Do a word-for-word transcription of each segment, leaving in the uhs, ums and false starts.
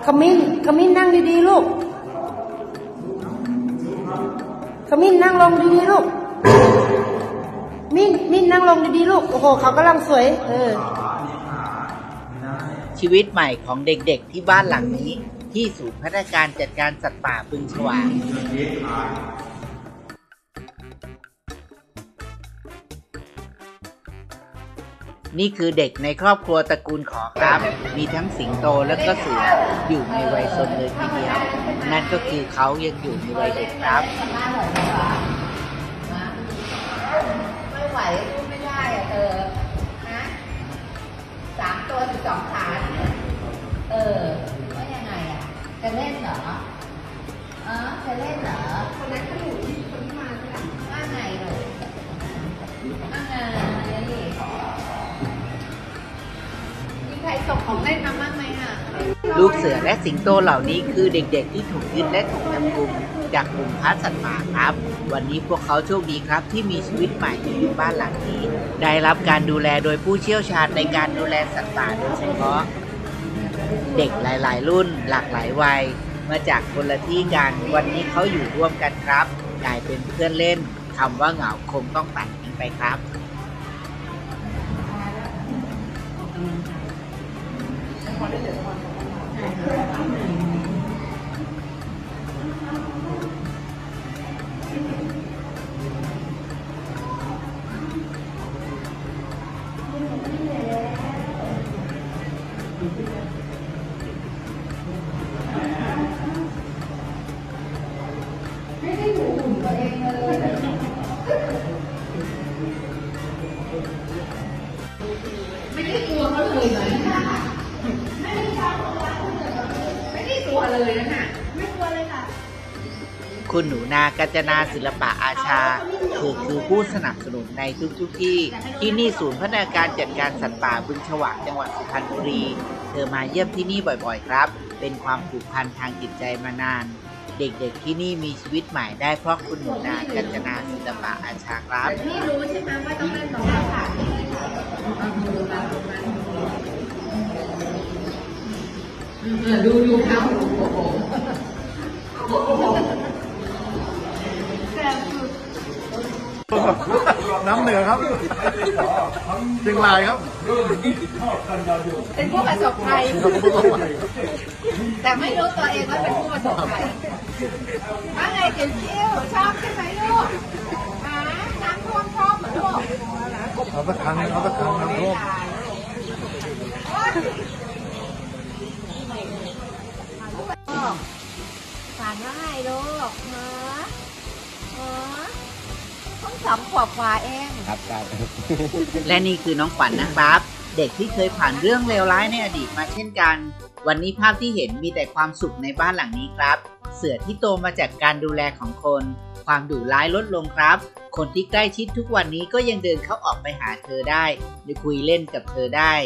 มิ้นขมิ้นนั่งดีๆลูกขมิ้นนั่งลงดีๆลูกมิ้นมิ้นนั่งลงดีๆลูกโอ้โหเขากำลังสวยเออชีวิตใหม่ของเด็กๆที่บ้านหลังนี้ที่ศูนย์พัฒนาการจัดการสัตว์ป่าบึงฉวากนี่คือเด็กในครอบครัวตระกูลขอครับมีทั้งสิงโตและก็เสืออยู่ในวัยซนเลยทีเดียวนั่นก็คือเขายังอยู่ในวัยเด็กครับไม่ไหวพูดไม่ได้อะเธอนะสามตัวสิบสองขาเออว่ายังไงอ่ะจะเล่นเหรอเออจะเล่นเหรอคนนั้นเขาอยู่ที่คนที่มาใช่ไหมว่าไงเลยว่าไงมีใครส่งของเล่นมาบ้างไหมอ่ะลูกเสือและสิงโตเหล่านี้คือเด็กๆที่ถูกยึดและถูกจับกุมจากกลุ่มค้าสัตว์ป่าครับวันนี้พวกเขาโชคดีครับที่มีชีวิตใหม่อยู่ในบ้านหลังนี้ได้รับการดูแลโดยผู้เชี่ยวชาญในการดูแลสัตว์ป่าโดยเฉพาะเด็กหลายๆรุ่นหลากหลายวัยมาจากคนละที่กันวันนี้เขาอยู่ร่วมกันครับกลายเป็นเพื่อนเล่นคำว่าเหงาคงต้องตัดทิ้งไปครับไม่ได้ดูหุ่นตัวเองเลยไม่ได้ตัวเขาเลยเหรอไม่ได้ไม่ได้ตัวเลยนะค่ะไม่ตัวเลยค่ะคุณหนูนากัญจนาศิลปะอาชาคือคือผู้สนับสนุนในทุกๆ ที่ที่นี่ศูนย์พัฒนาการจัดการสัตว์ป่าบึงฉวากจังหวัดสุพรรณบุรีเธอมาเยี่ยมที่นี่บ่อยๆครับเป็นความผูกพันทางจิตใจมานานเด็กๆที่นี่มีชีวิตใหม่ได้เพราะคุณหนูนากัญจนาศิลปะอาชาครับพี่รู้ใช่ไหมว่าต้องเล่นตรงหน้าผากดูดูเขาโอ้โหน้ำเหนือครับเชียงรายครับเป็นผู้ประสบภัยแต่ไม่รู้ตัวเองว่าเป็นผู้ประสบภัยว่าไงเกี่ยวกิ้วชอบใช่ไหมลูกอ่าน้ำท่วมชอบเหมือนลูกเอาตะคังเอาตะคังน้ำท่วมฝันว่าไงลูกเนาะเนาะต้องสองขวบกว่าเองครับครับและนี่คือน้องขวัญ น, นะครับเด็กที่เคยผ่านเรื่องเลวร้ายในอดีตมาเช่นกันวันนี้ภาพที่เห็นมีแต่ความสุขในบ้านหลังนี้ครับเสือที่โตมาจากการดูแลของคนความดุร้ายลดลงครับคนที่ใกล้ชิดทุกวันนี้ก็ยังเดินเข้าออกไปหาเธอได้หรือคุยเล่นกับเธอได้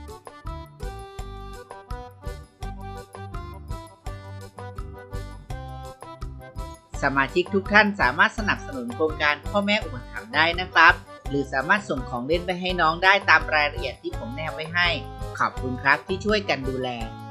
สมาชิกทุกท่านสามารถสนับสนุนโครงการพ่อแม่อุปถัมภ์ได้นะครับหรือสามารถส่งของเล่นไปให้น้องได้ตามรายละเอียดที่ผมแนบไว้ให้ขอบคุณครับที่ช่วยกันดูแล